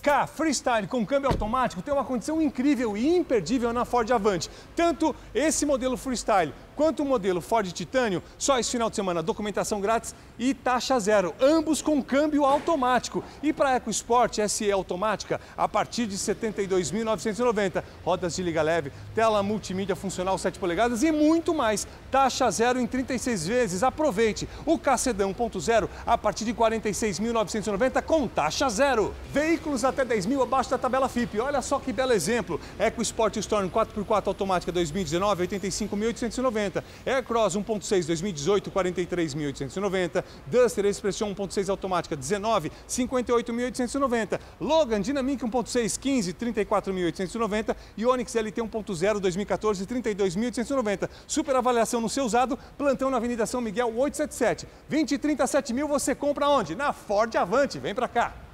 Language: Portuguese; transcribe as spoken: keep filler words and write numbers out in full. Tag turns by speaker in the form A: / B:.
A: K Freestyle com câmbio automático tem uma condição incrível e imperdível na Ford Avante. Tanto esse modelo Freestyle quanto o modelo Ford Titânio, só esse final de semana, documentação grátis e taxa zero, ambos com câmbio automático. E para EcoSport S E automática, a partir de setenta e dois mil novecentos e noventa, rodas de liga leve, tela multimídia funcional sete polegadas e muito mais. Taxa zero em trinta e seis vezes. Aproveite o K Sedan um ponto zero a partir de quarenta e seis mil novecentos e noventa com taxa zero. Veículos até dez mil abaixo da tabela F I P. Olha só que belo exemplo. EcoSport Storm quatro por quatro automática dois mil e dezenove, oitenta e cinco mil oitocentos e noventa. Aircross um ponto seis dois mil e dezoito, quarenta e três mil oitocentos e noventa. Duster Expression um ponto seis automática dezenove, cinquenta e oito mil oitocentos e noventa. Logan Dynamic um ponto seis, quinze, trinta e quatro mil oitocentos e noventa. E Onix L T um ponto zero dois mil e quatorze, trinta e dois mil oitocentos e noventa. Super avaliação no seu usado. Plantão na Avenida São Miguel oitocentos e setenta e sete. vinte e trinta e sete mil você compra onde? Na Ford Avante. Vem pra cá.